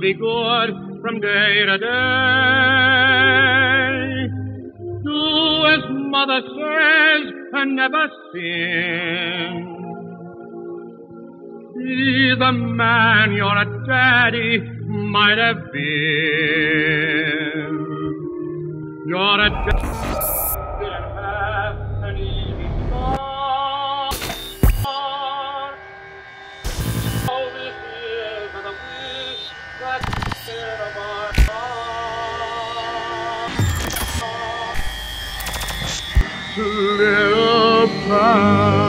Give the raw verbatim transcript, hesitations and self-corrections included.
be good from day to day. Do as mother says and never sin. Be the man your daddy might have been. You're a daddy didn't have an easy start. Oh, this is the wish that's in my heart. Little pie.